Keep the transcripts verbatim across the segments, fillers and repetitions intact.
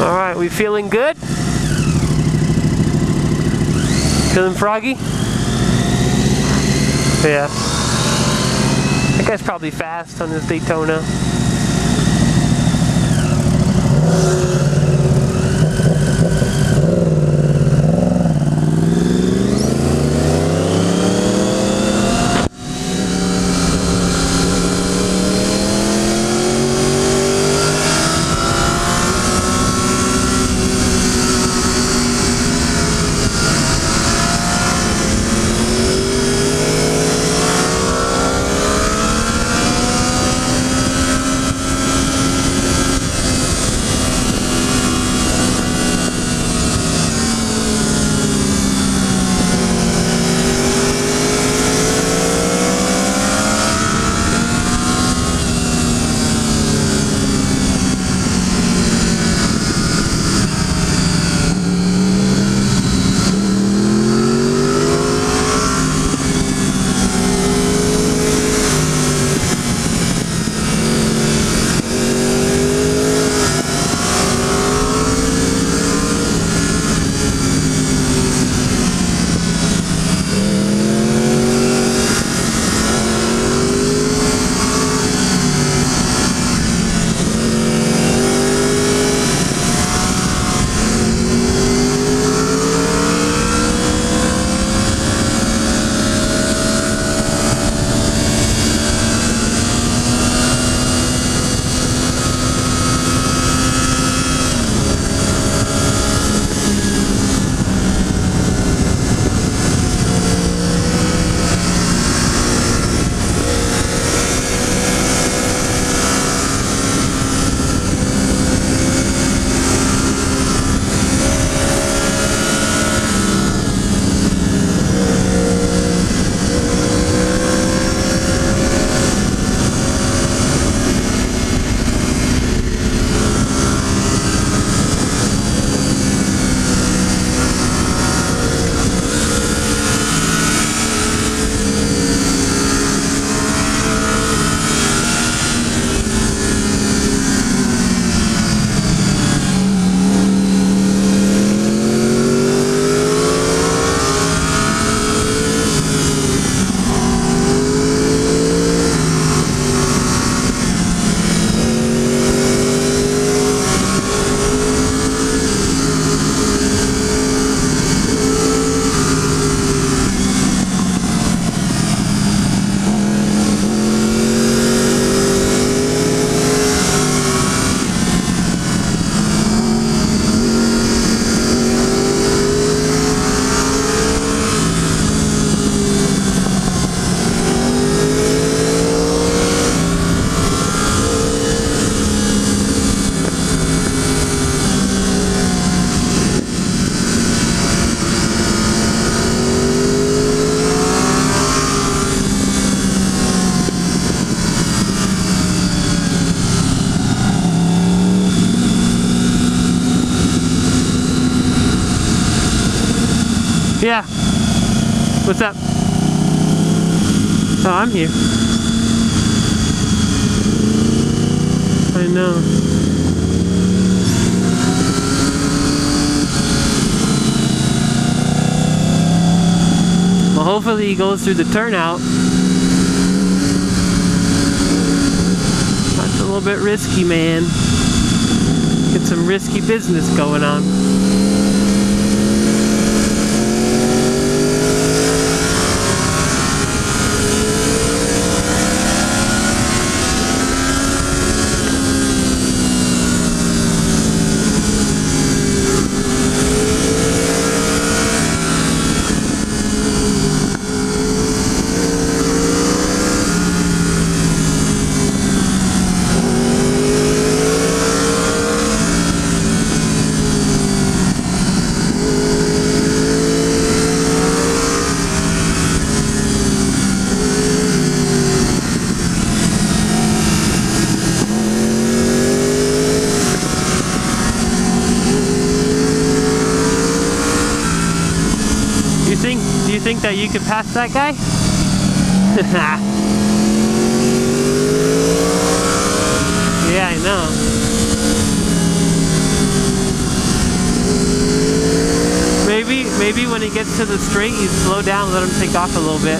Alright, we feeling good? Feeling froggy? Yeah. That guy's probably fast on his Daytona. Yeah. What's up? Oh, I'm here. I know. Well, hopefully he goes through the turnout. That's a little bit risky, man. Get some risky business going on. Do you think that you could pass that guy? Yeah, I know. maybe when he gets to the straight, you slow down, let him take off a little bit.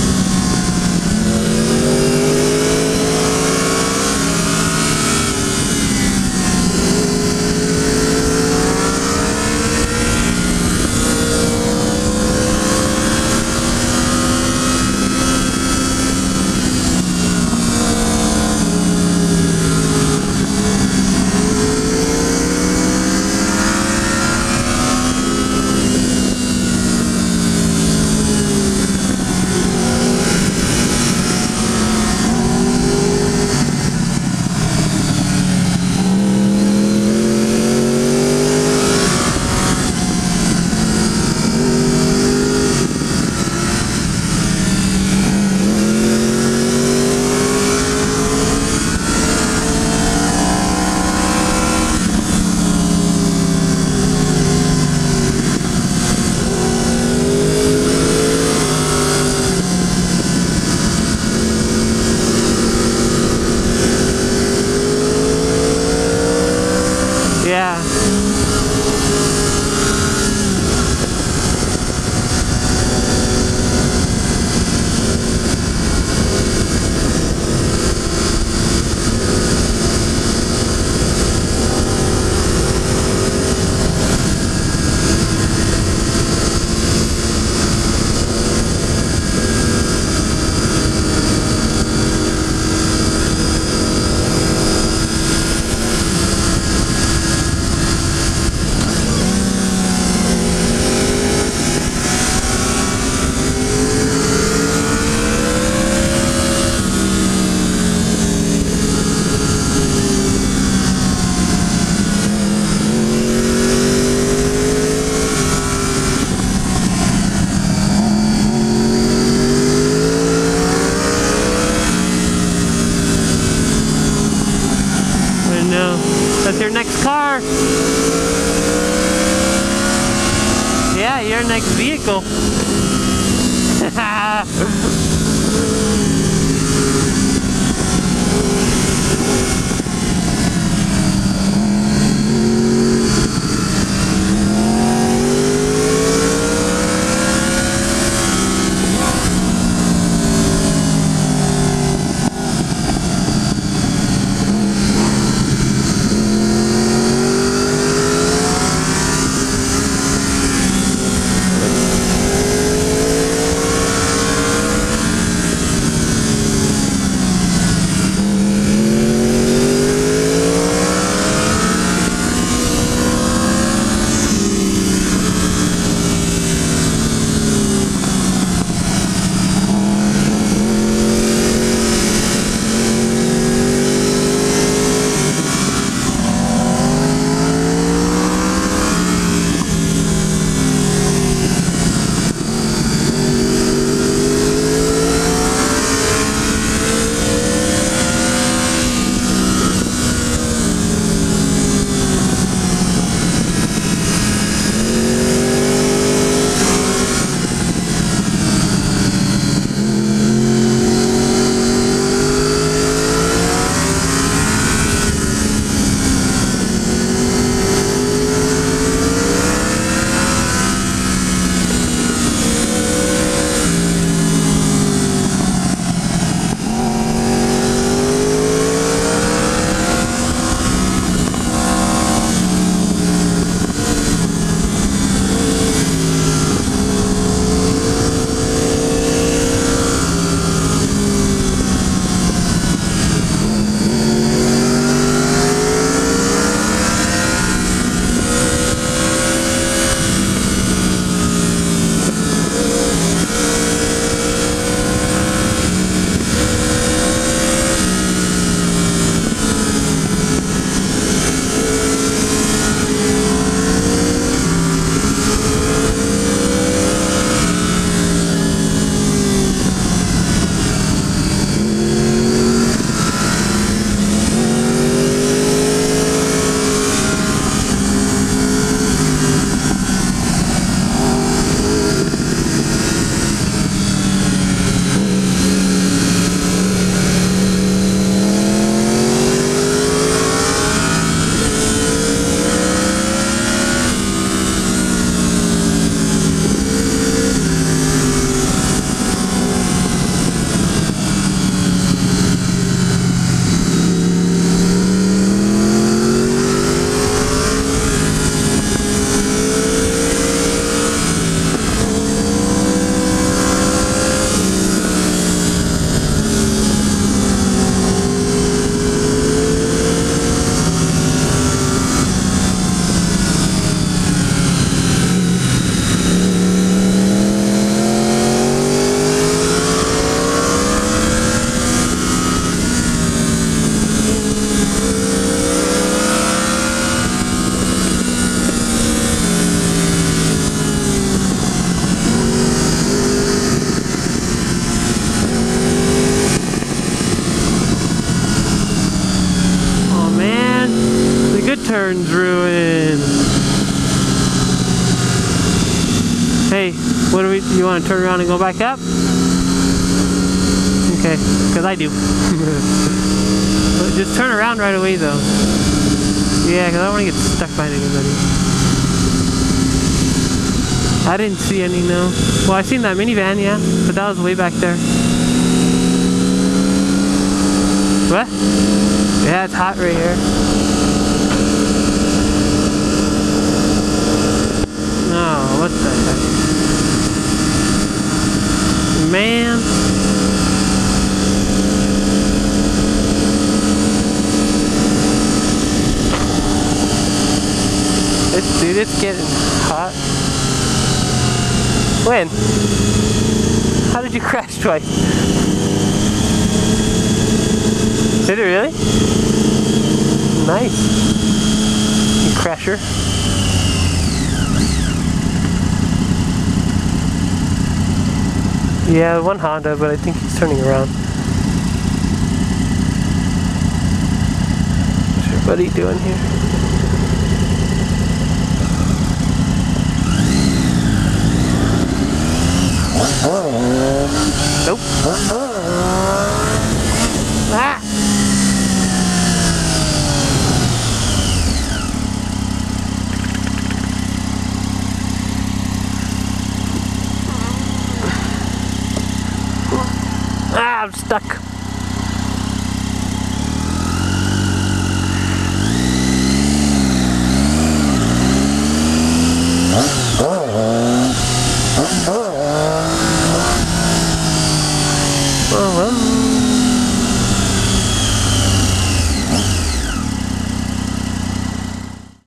Yeah. That's your next car. Yeah, your next vehicle. U-turn's ruined. Hey, what do we, you want to turn around and go back up? Okay, because I do. But just turn around right away though. Yeah, because I don't want to get stuck behind anybody. I didn't see any, no. Well, I seen that minivan, yeah, but that was way back there. What? Yeah, it's hot right here. Oh, what the heck? Man. It's, dude, it's getting hot. When? How did you crash twice? Did it really? Nice. You crasher. Yeah, one Honda, but I think he's turning around. What's your buddy doing here? Nope. Ah! Ah, I'm stuck.